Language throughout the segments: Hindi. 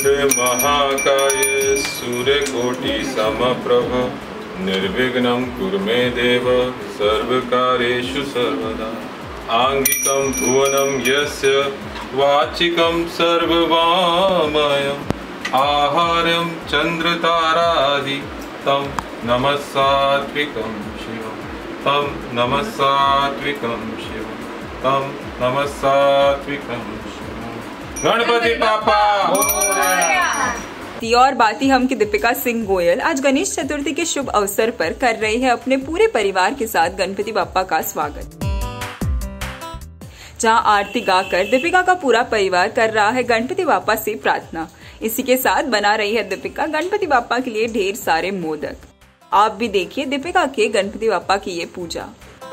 महाकाय सूर्यकोटि समप्रभ निर्विघ्नं कुरु मे देव सर्वकार्येषु सर्वदा। आंगिकं भुवनं यस्य वाचिकं सर्ववामयम् आहार्यं चन्द्रतारादि तं नमः सात्विकं शिवं तं नमः सात्विकं शिवं तं नमः सात्विकं शिवं। गणपति बाप्पा और बाती हम की दीपिका सिंह गोयल आज गणेश चतुर्थी के शुभ अवसर पर कर रही है अपने पूरे परिवार के साथ गणपति बाप्पा का स्वागत, जहां आरती गाकर दीपिका का पूरा परिवार कर रहा है गणपति बाप्पा से प्रार्थना। इसी के साथ बना रही है दीपिका गणपति बाप्पा के लिए ढेर सारे मोदक। आप भी देखिए दीपिका के गणपति बाप्पा की ये पूजा।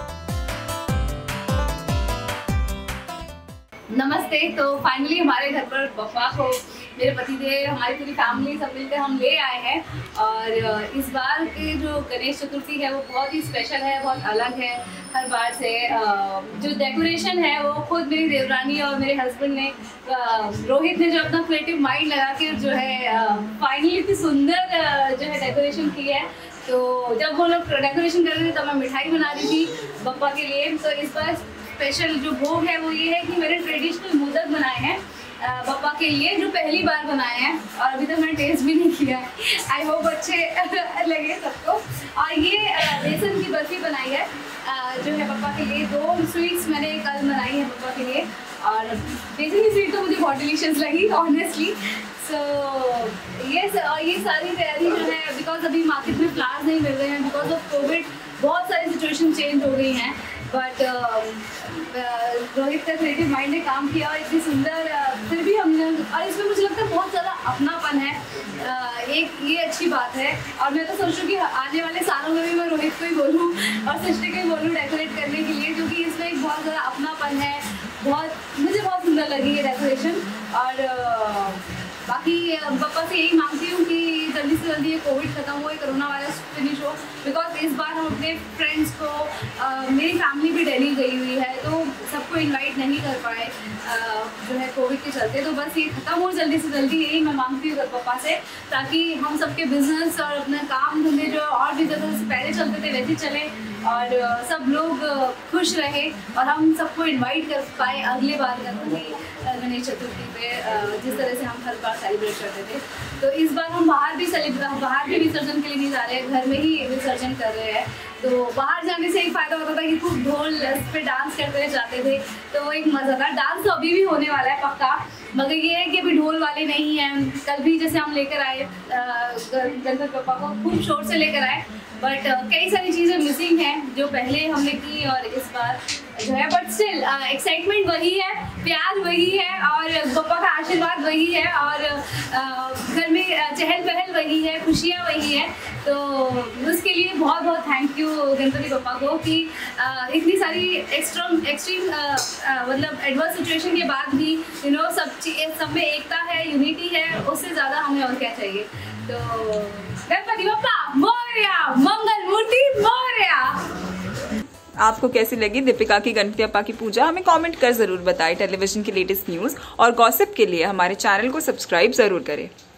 नमस्ते। तो फाइनली हमारे घर पर पप्पा को मेरे पतिदेव हमारी पूरी फैमिली सब मिलकर हम ले आए हैं। और इस बार की जो गणेश चतुर्थी है वो बहुत ही स्पेशल है, बहुत अलग है हर बार से। जो डेकोरेशन है वो खुद मेरी देवरानी और मेरे हस्बैंड ने, रोहित ने जो अपना क्रिएटिव माइंड लगा के जो है फाइनली इतनी सुंदर जो है डेकोरेशन की है। तो जब वो लोग डेकोरेशन कर रहे थे तब मैं मिठाई बना रही थी पप्पा के लिए। तो इस बार स्पेशल जो भोग है वो ये है कि मैंने ट्रेडिशनल मोदक बनाए हैं पप्पा के लिए, जो पहली बार बनाए हैं और अभी तक मैंने टेस्ट भी नहीं किया है। आई होप अच्छे लगे सबको। और ये बेसन की बर्फी बनाई है जो है पप्पा के लिए। 2 स्वीट्स मैंने कल बनाई है पप्पा के लिए और बेसन की स्वीट तो मुझे बहुत डिलीशियस लगी ऑनेस्टली। सो ये सारी तैयारी जो है, बिकॉज अभी मार्केट में फ्लावर्स नहीं मिल रहे हैं बिकॉज ऑफ कोविड, बहुत सारी सिचुएशन चेंज हो गई हैं। बट रोहित का क्रिएटिव माइंड ने काम किया और इतनी सुंदर फिर भी हमने, और इसमें मुझे लगता है बहुत ज़्यादा अपनापन है। एक ये अच्छी बात है। और मैं तो सोचूं कि आने वाले सालों में भी मैं रोहित को ही बोलूँ और सृष्टि को ही बोलूँ डेकोरेट करने के लिए, क्योंकि इसमें एक बहुत ज़्यादा अपनापन है। मुझे बहुत सुंदर लगी ये डेकोरेशन। और बाकी पापा से यही मांगती हूँ कि जल्दी से जल्दी ये कोविड खत्म हो, ये कोरोना वायरस फिनिश हो। बिकॉज इस बार हम अपने फ्रेंड्स को, मेरी फैमिली भी दिल्ली गई हुई है तो सबको इनवाइट नहीं कर पाए जो है कोविड के चलते। तो बस ये खत्म हो जल्दी से जल्दी, यही मैं मांगती हूँ पापा से, ताकि हम सबके बिजनेस और अपना काम धंधे जो और भी ज़्यादा से पहले चलते थे वैसे चले और सब लोग खुश रहे और हम सबको इनवाइट कर पाए अगले बार गणेश चतुर्थी पे, जिस तरह से हम हर बार सेलिब्रेट करते थे। तो इस बार हम बाहर भी विसर्जन के लिए नहीं जा रहे हैं, घर में ही विसर्जन कर रहे हैं। तो बाहर जाने से एक फ़ायदा होता था कि खूब ढोल पे डांस करते हुए जाते थे, तो वो एक मज़ा था। डांस तो अभी भी होने वाला है पक्का, मगर ये है कि अभी ढोल वाले नहीं हैं। कल भी जैसे हम लेकर आए गणपति पापा को, खूब शोर से लेकर आए, बट कई सारी चीज़ें मिसिंग हैं जो पहले हमने की और इस बार जो है। बट स्टिल एक्साइटमेंट वही है, प्यार वही है और पापा का आशीर्वाद वही है और घर में चहल पहल वही है, खुशियाँ वही है। तो उसके लिए बहुत बहुत थैंक यू गणपति पापा को कि इतनी सारी एक्सट्रीम मतलब एडवर्स सिचुएशन के बाद भी सब में एकता है, यूनिटी है, उससे ज़्यादा हमें और क्या चाहिए। तो गणपति पापा मोरया, मंगल मूर्ति मोरया। आपको कैसी लगी दीपिका की गणपति बाप्पा की पूजा, हमें कमेंट कर जरूर बताएं। टेलीविजन की लेटेस्ट न्यूज और गॉसिप के लिए हमारे चैनल को सब्सक्राइब जरूर करें।